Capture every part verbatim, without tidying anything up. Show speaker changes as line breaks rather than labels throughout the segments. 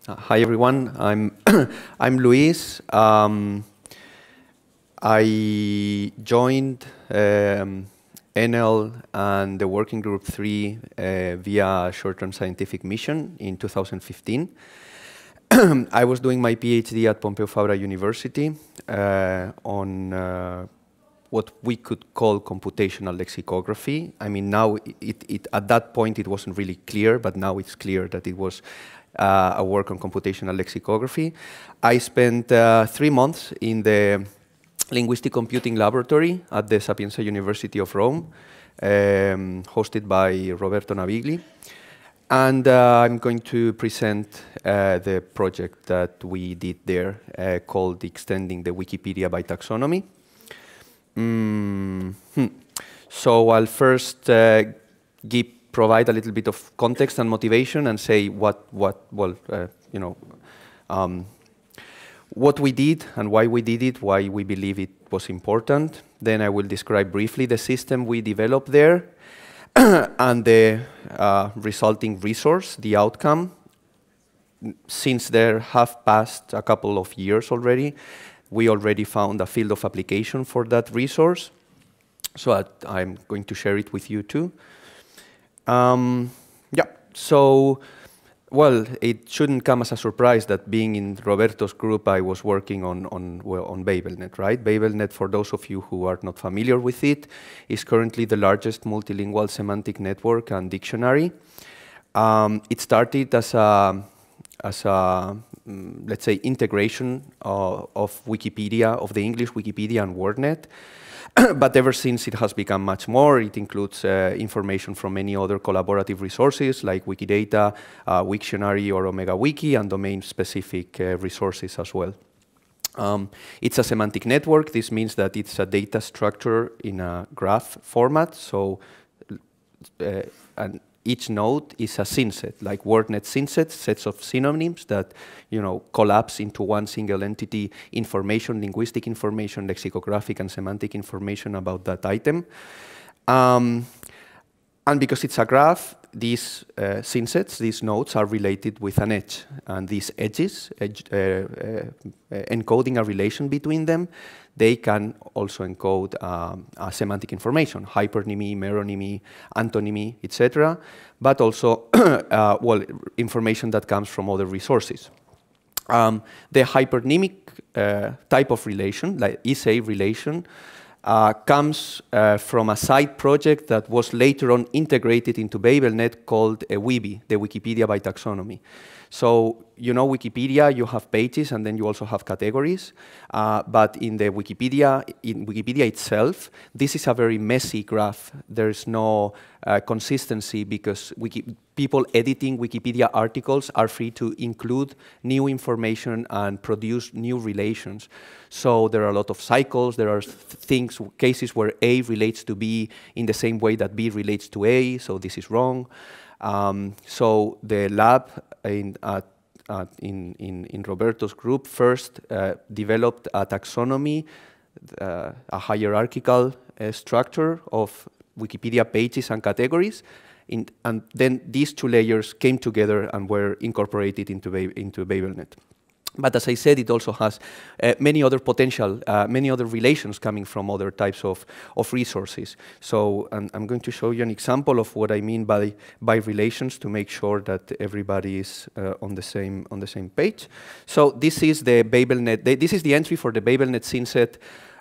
Uh, Hi everyone, I'm I'm Luis. Um, I joined um, N L and the Working Group three uh, via a short-term scientific mission in two thousand fifteen. I was doing my PhD at Pompeu Fabra University uh, on uh, what we could call computational lexicography. I mean, now it, it, at that point it wasn't really clear, but now it's clear that it was uh, a work on computational lexicography. I spent uh, three months in the Linguistic Computing Laboratory at the Sapienza University of Rome, um, hosted by Roberto Navigli. And uh, I'm going to present uh, the project that we did there uh, called Extending the Wikipedia by Taxonomy. Mm -hmm. So I'll first uh, give, provide a little bit of context and motivation and say what, what well, uh, you know, um, what we did and why we did it, why we believe it was important. Then I will describe briefly the system we developed there and the uh, resulting resource, the outcome. Since there have passed a couple of years already, we already found a field of application for that resource. So I, I'm going to share it with you too. Um, yeah, so, well, it shouldn't come as a surprise that being in Roberto's group, I was working on, on, well, on BabelNet, right? BabelNet, for those of you who are not familiar with it, is currently the largest multilingual semantic network and dictionary. Um, it started as a, as a um, let's say, integration uh, of Wikipedia, of the English Wikipedia and WordNet. But ever since, it has become much more. It includes uh, information from many other collaborative resources like Wikidata, uh, Wiktionary, or OmegaWiki, and domain-specific uh, resources as well. Um, it's a semantic network. This means that it's a data structure in a graph format. So, uh, and each node is a synset, like WordNet synsets, sets of synonyms that, you know, collapse into one single entity, information, linguistic information, lexicographic and semantic information about that item. Um, and because it's a graph, these uh, synsets, these nodes, are related with an edge. And these edges, edge, uh, uh, encoding a relation between them, they can also encode um, uh, semantic information, hypernymy, meronymy, antonymy, et cetera, but also uh, well, information that comes from other resources. Um, the hypernymic uh, type of relation, like is a relation, uh, comes uh, from a side project that was later on integrated into BabelNet called uh, Wibi, the Wikipedia by Taxonomy. So, you know, Wikipedia, you have pages and then you also have categories. Uh, but in the Wikipedia, in Wikipedia itself, this is a very messy graph. There's no uh, consistency because Wiki people editing Wikipedia articles are free to include new information and produce new relations. So there are a lot of cycles. There are th things, cases where A relates to B in the same way that B relates to A, so this is wrong. Um, so the lab in, at, at in, in, in Roberto's group first uh, developed a taxonomy, uh, a hierarchical uh, structure of Wikipedia pages and categories, in, and then these two layers came together and were incorporated into, ba into BabelNet. But as I said, it also has uh, many other potential, uh, many other relations coming from other types of, of resources. So um, I'm going to show you an example of what I mean by, by relations to make sure that everybody is uh, on, the same, on the same page. So this is the BabelNet, the, this is the entry for the BabelNet synset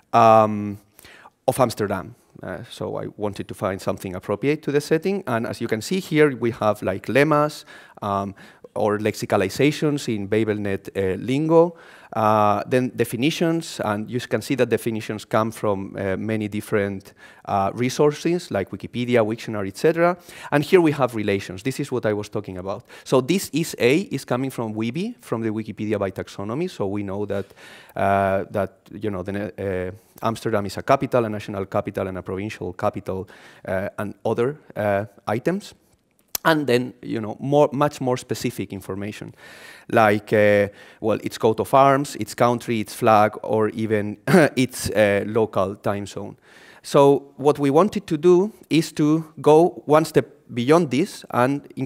um, of Amsterdam. Uh, so I wanted to find something appropriate to the setting. And as you can see here, we have like lemmas, um, or lexicalizations in BabelNet uh, lingo, uh, then definitions, and you can see that definitions come from uh, many different uh, resources like Wikipedia, Wiktionary, et cetera. And here we have relations. This is what I was talking about. So this is A is coming from Wibi, from the Wikipedia by Taxonomy. So we know that uh, that you know the, uh, Amsterdam is a capital, a national capital, and a provincial capital, uh, and other uh, items. And then, you know, more, much more specific information, like, uh, well, its coat of arms, its country, its flag, or even its uh, local time zone. So what we wanted to do is to go one step beyond this and in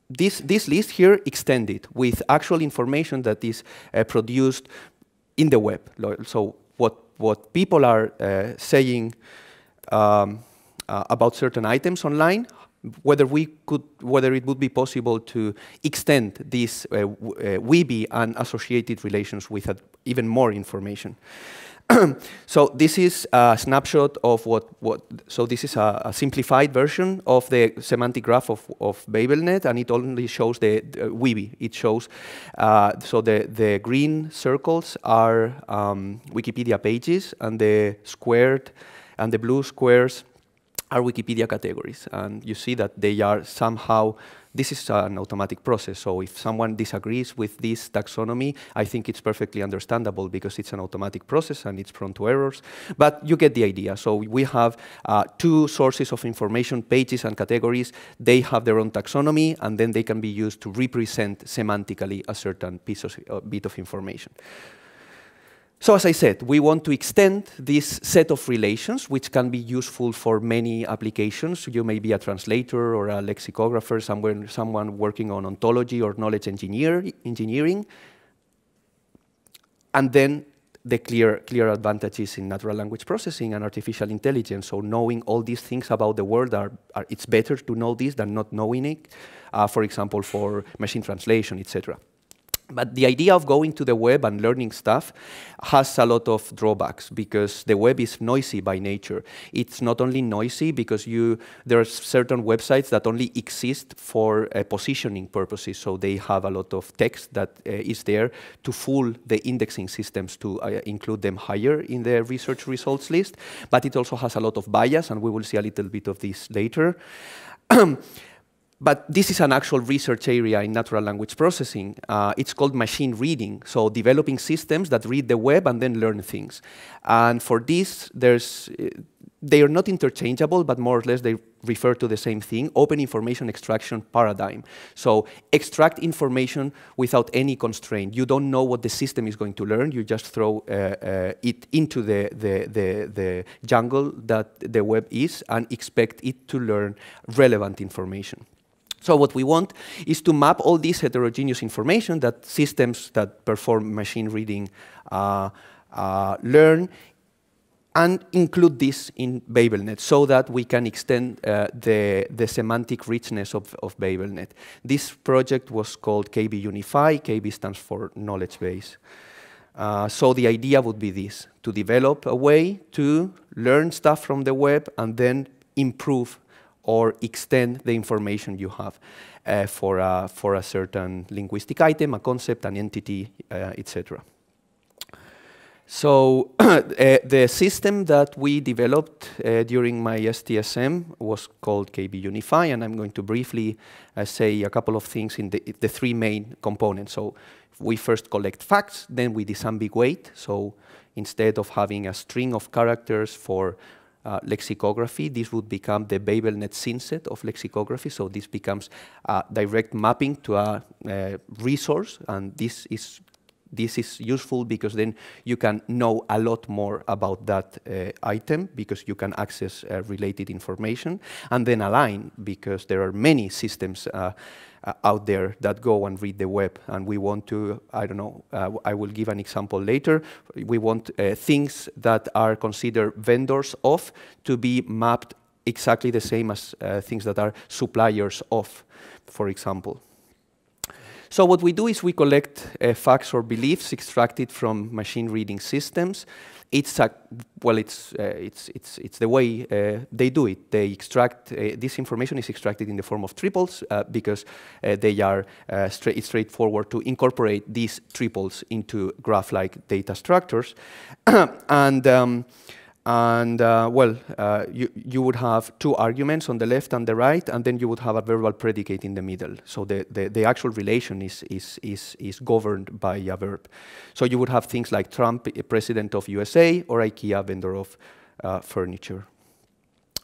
this, this list here extended with actual information that is uh, produced in the web. So what, what people are uh, saying um, uh, about certain items online, whether we could, whether it would be possible to extend this uh, uh, Weebly and associated relations with uh, even more information. So this is a snapshot of what, what so this is a, a simplified version of the semantic graph of, of BabelNet, and it only shows the, the Weebly. It shows, uh, so the, the green circles are um, Wikipedia pages, and the squared and the blue squares are Wikipedia categories. And you see that they are somehow, this is an automatic process, so if someone disagrees with this taxonomy, I think it's perfectly understandable because it's an automatic process and it's prone to errors, but you get the idea. So we have uh, two sources of information, pages and categories. They have their own taxonomy, and then they can be used to represent semantically a certain piece of, uh, bit of information. So as I said, we want to extend this set of relations, which can be useful for many applications. You may be a translator or a lexicographer, somewhere, someone working on ontology or knowledge engineer, engineering. And then the clear, clear advantages in natural language processing and artificial intelligence. So knowing all these things about the world, are, are it's better to know this than not knowing it, uh, for example, for machine translation, et cetera. But the idea of going to the web and learning stuff has a lot of drawbacks because the web is noisy by nature. It's not only noisy because you, there are certain websites that only exist for uh, positioning purposes, so they have a lot of text that uh, is there to fool the indexing systems to uh, include them higher in the research results list, but it also has a lot of bias, and we will see a little bit of this later. But this is an actual research area in natural language processing. Uh, it's called machine reading, so developing systems that read the web and then learn things. And for this, there's, uh, they are not interchangeable, but more or less they refer to the same thing, open information extraction paradigm. So extract information without any constraint. You don't know what the system is going to learn, you just throw uh, uh, it into the, the, the, the jungle that the web is and expect it to learn relevant information. So what we want is to map all this heterogeneous information that systems that perform machine reading uh, uh, learn, and include this in BabelNet so that we can extend uh, the, the semantic richness of, of BabelNet. This project was called K B Unify. K B stands for knowledge base. Uh, so the idea would be this, to develop a way to learn stuff from the web and then improve or extend the information you have uh, for, a, for a certain linguistic item, a concept, an entity, uh, et cetera. So uh, the system that we developed uh, during my S T S M was called K B Unify, and I'm going to briefly uh, say a couple of things in the, the three main components. So we first collect facts, then we disambiguate. So instead of having a string of characters for Uh, lexicography, this would become the BabelNet synset of lexicography, so this becomes a direct mapping to a uh, resource, and this is this is useful because then you can know a lot more about that uh, item because you can access uh, related information, and then align because there are many systems uh, Uh, out there that go and read the web, and we want to, I don't know, uh, I will give an example later. We want uh, things that are considered vendors of to be mapped exactly the same as uh, things that are suppliers of, for example. So what we do is we collect uh, facts or beliefs extracted from machine reading systems. It's a, well, it's uh, it's it's it's the way uh, they do it. They extract uh, this information is extracted in the form of triples uh, because uh, they are uh, straight it's straightforward to incorporate these triples into graph-like data structures, and. Um, And uh, well, uh, you, you would have two arguments on the left and the right, and then you would have a verbal predicate in the middle. So the, the, the actual relation is, is, is, is governed by a verb. So you would have things like Trump, president of U S A, or IKEA, vendor of uh, furniture.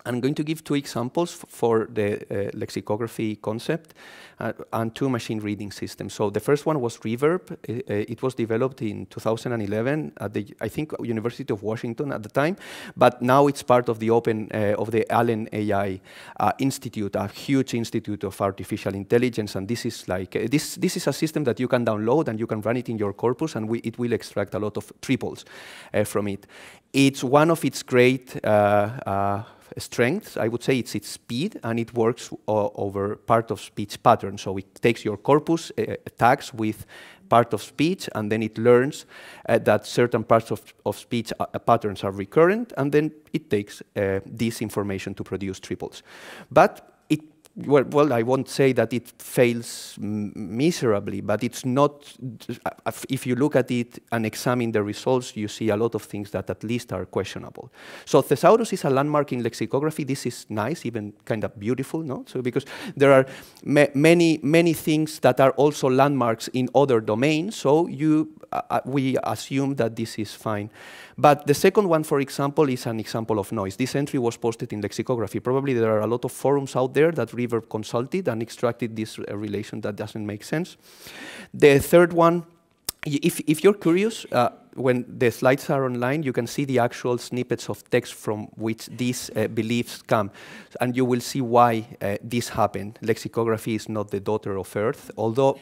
I'm going to give two examples for the uh, lexicography concept uh, and two machine reading systems. So the first one was Reverb. Uh, it was developed in two thousand eleven at the, I think, University of Washington at the time, but now it's part of the open, uh, of the Allen A I uh, Institute, a huge institute of artificial intelligence, and this is like, uh, this, this is a system that you can download and you can run it in your corpus, and we, it will extract a lot of triples uh, from it. It's one of its great uh, uh, strengths, I would say, it's its speed, and it works uh, over part of speech patterns. So it takes your corpus uh, tags with part of speech, and then it learns uh, that certain parts of, of speech uh, patterns are recurrent, and then it takes uh, this information to produce triples. But it, well, well, I won't say that it fails m miserably, but it's not, if you look at it and examine the results, you see a lot of things that at least are questionable. So Thesaurus is a landmark in lexicography. This is nice, even kind of beautiful, no? So because there are ma many, many things that are also landmarks in other domains, so you, uh, we assume that this is fine. But the second one, for example, is an example of noise. This entry was posted in lexicography. Probably there are a lot of forums out there that Reverb consulted and extracted this uh, relation that doesn't make sense. The third one, if, if you're curious, uh, when the slides are online, you can see the actual snippets of text from which these uh, beliefs come, and you will see why uh, this happened. Lexicography is not the daughter of Earth, although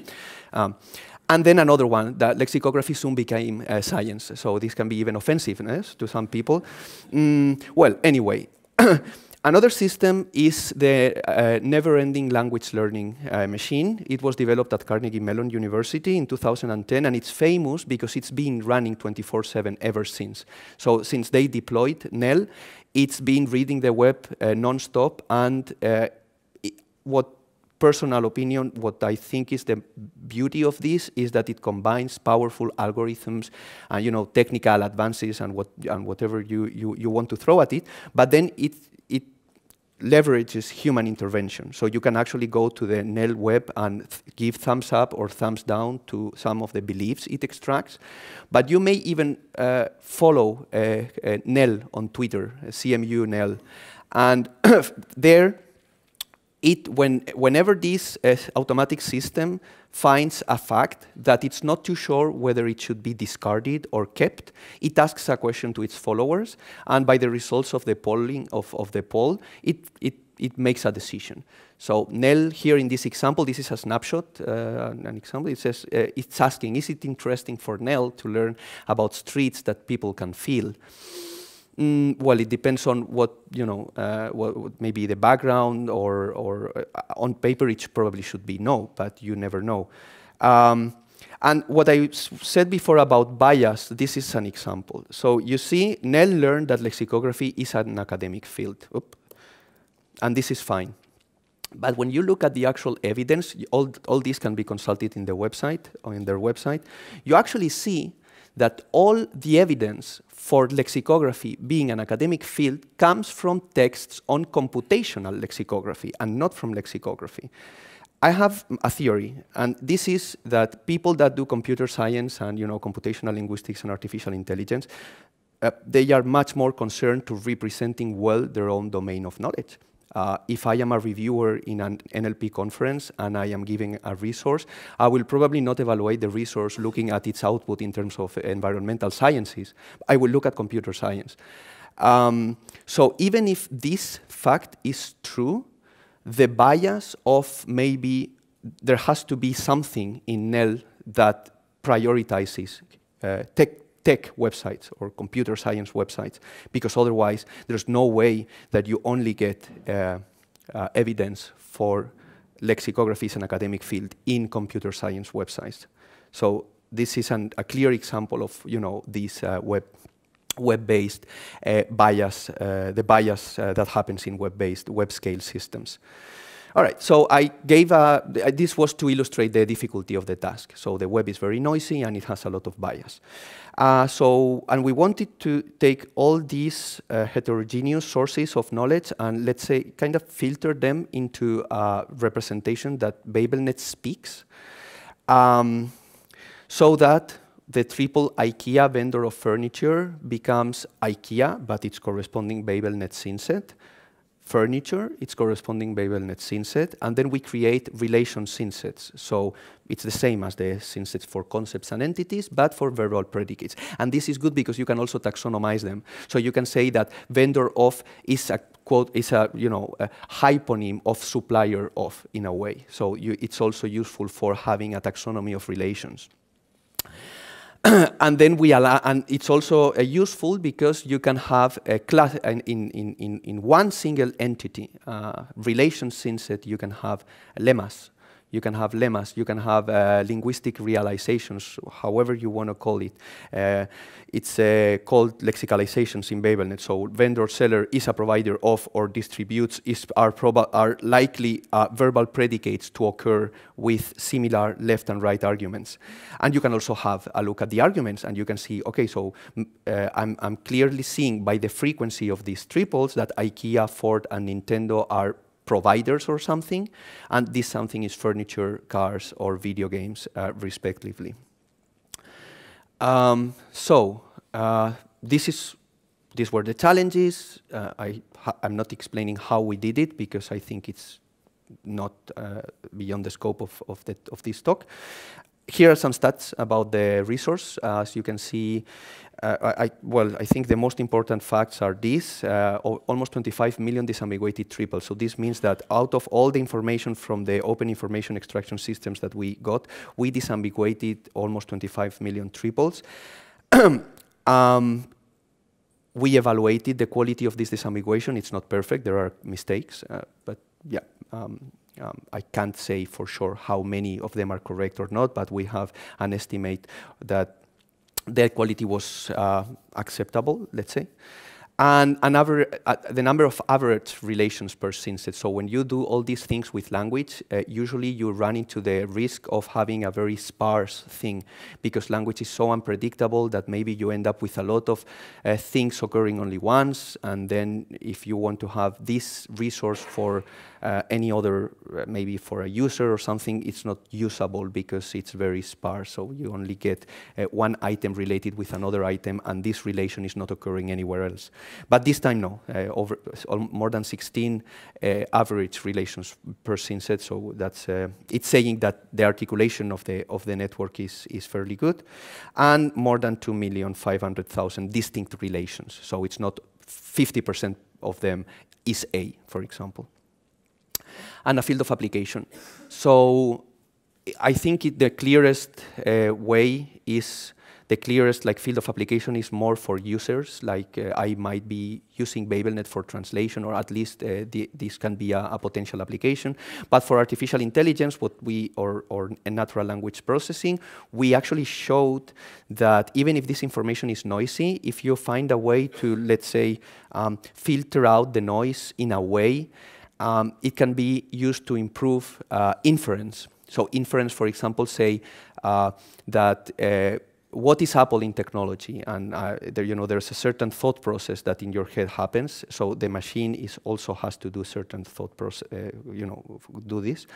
um, and then another one, that lexicography soon became uh, science, so this can be even offensive yes, to some people. Mm, well, anyway, another system is the uh, never-ending language learning uh, machine. It was developed at Carnegie Mellon University in two thousand ten, and it's famous because it's been running twenty-four seven ever since. So since they deployed N E L, it's been reading the web uh, non-stop, and uh, it, what personal opinion, what I think is the beauty of this is that it combines powerful algorithms and you know technical advances and what and whatever you, you, you want to throw at it, but then it it leverages human intervention. So you can actually go to the N E L web and th give thumbs up or thumbs down to some of the beliefs it extracts, but you may even uh, follow uh, uh, N E L on Twitter, uh, C M U N E L, and there It, when, whenever this uh, automatic system finds a fact that it's not too sure whether it should be discarded or kept, it asks a question to its followers, and by the results of the polling of, of the poll, it, it, it makes a decision. So N E L here in this example, this is a snapshot, uh, an example, it says, uh, it's asking, is it interesting for N E L to learn about streets that people can feel? Mm, well, it depends on what, you know, uh, what, what maybe the background or, or uh, on paper it probably should be no, but you never know. Um, and what I said before about bias, this is an example. So you see, N E L learned that lexicography is an academic field. Oop. And this is fine. But when you look at the actual evidence, all, all this can be consulted in the website, or in their website, you actually see that all the evidence for lexicography being an academic field comes from texts on computational lexicography and not from lexicography. I have a theory, and this is that people that do computer science and you know, computational linguistics and artificial intelligence, uh, they are much more concerned to representing well their own domain of knowledge. Uh, if I am a reviewer in an N L P conference and I am giving a resource, I will probably not evaluate the resource looking at its output in terms of environmental sciences. I will look at computer science. Um, so even if this fact is true, the bias of maybe there has to be something in N E L that prioritizes uh, tech tech websites or computer science websites, because otherwise there's no way that you only get uh, uh, evidence for lexicography as an academic field in computer science websites. So this is an, a clear example of you know these uh, web web-based uh, bias, uh, the bias uh, that happens in web-based web scale systems. All right, so I gave a, this was to illustrate the difficulty of the task. So the web is very noisy and it has a lot of bias. Uh, so, and we wanted to take all these uh, heterogeneous sources of knowledge and let's say kind of filter them into a representation that BabelNet speaks, um, so that the triple IKEA vendor of furniture becomes IKEA, but its corresponding BabelNet synset. furniture, its corresponding BabelNet scene set, and then we create relation scene sets. So it's the same as the scene sets for concepts and entities, but for verbal predicates. And this is good because you can also taxonomize them. So you can say that vendor of is a quote is a you know a hyponym of supplier of in a way. So you, it's also useful for having a taxonomy of relations. And then we allow, and it's also uh, useful because you can have a class in, in, in, in one single entity, uh, relation scene set, you can have lemmas. You can have lemmas, you can have uh, linguistic realizations, however you want to call it. Uh, it's uh, called lexicalizations in BabelNet. So vendor seller is a provider of or distributes is are, are likely uh, verbal predicates to occur with similar left and right arguments. And you can also have a look at the arguments and you can see, okay, so uh, I'm, I'm clearly seeing by the frequency of these triples that IKEA, Ford, and Nintendo are providers or something, and this something is furniture, cars, or video games, uh, respectively. Um, so uh, this is these were the challenges. Uh, I I'm not explaining how we did it because I think it's not uh, beyond the scope of of, the, of this talk. Here are some stats about the resource. Uh, as you can see, uh, I, well, I think the most important facts are these, uh, almost twenty-five million disambiguated triples. So this means that out of all the information from the open information extraction systems that we got, we disambiguated almost twenty-five million triples. um, we evaluated the quality of this disambiguation. It's not perfect, there are mistakes, uh, but yeah. Um, Um, I can't say for sure how many of them are correct or not, but we have an estimate that their quality was uh, acceptable, let's say. And an aver uh, the number of average relations per scene set. So when you do all these things with language, uh, usually you run into the risk of having a very sparse thing because language is so unpredictable that maybe you end up with a lot of uh, things occurring only once. And then if you want to have this resource for uh, any other, uh, maybe for a user or something, it's not usable because it's very sparse. So you only get uh, one item related with another item and this relation is not occurring anywhere else. But this time, no, uh, over more than sixteen uh, average relations per scene set. So that's uh, it's saying that the articulation of the of the network is is fairly good, and more than two million five hundred thousand distinct relations. So it's not fifty percent of them is A, for example, and a field of application. So I think it, the clearest uh, way is. The clearest like field of application is more for users, like uh, I might be using BabelNet for translation, or at least uh, the, this can be a, a potential application. But for artificial intelligence, what we or, or natural language processing, we actually showed that even if this information is noisy, if you find a way to, let's say, um, filter out the noise in a way, um, it can be used to improve uh, inference. So inference, for example, say uh, that uh, what is Apple in technology? And uh, there, you know, there's a certain thought process that in your head happens. So the machine is also has to do certain thought process, uh, you know, do this.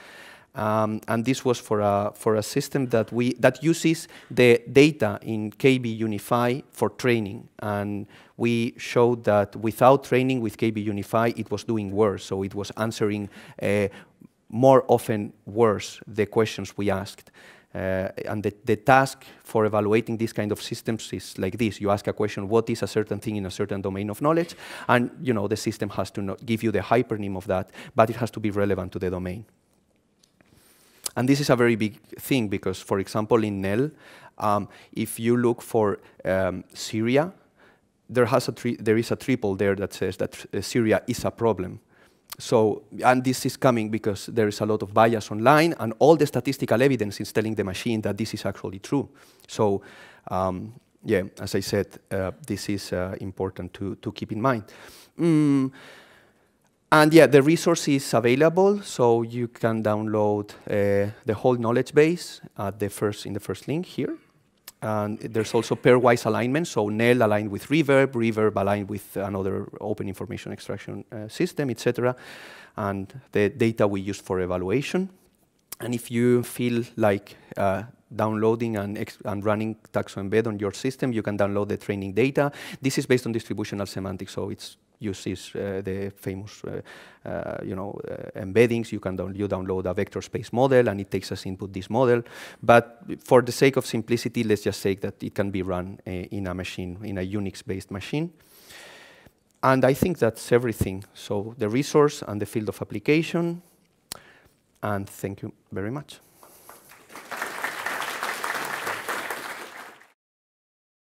Um, and this was for a for a system that we that uses the data in K B Unify for training. And we showed that without training with K B Unify, it was doing worse. So it was answering uh, more often worse the questions we asked. Uh, and the, the task for evaluating these kind of systems is like this. You ask a question, what is a certain thing in a certain domain of knowledge? And you know, the system has to not give you the hypernym of that, but it has to be relevant to the domain. And this is a very big thing because, for example, in N E L, um, if you look for um, Syria, there, has a tri there is a triple there that says that uh, Syria is a problem. So, and this is coming because there is a lot of bias online, and all the statistical evidence is telling the machine that this is actually true. So, um, yeah, as I said, uh, this is uh, important to, to keep in mind. Mm. And yeah, the resource is available, so you can download uh, the whole knowledge base at the first, in the first link here. And there's also pairwise alignment, so N E L aligned with Reverb, Reverb aligned with another open information extraction uh, system, et cetera. And the data we use for evaluation. And if you feel like uh, downloading and, ex and running TaxoEmbed on your system, you can download the training data. This is based on distributional semantics, so it's uses uh, the famous, uh, uh, you know, uh, embeddings. You can down you download a vector space model, and it takes as input this model. But for the sake of simplicity, let's just say that it can be run uh, in a machine, in a Unix-based machine. And I think that's everything. So the resource and the field of application. And thank you very much.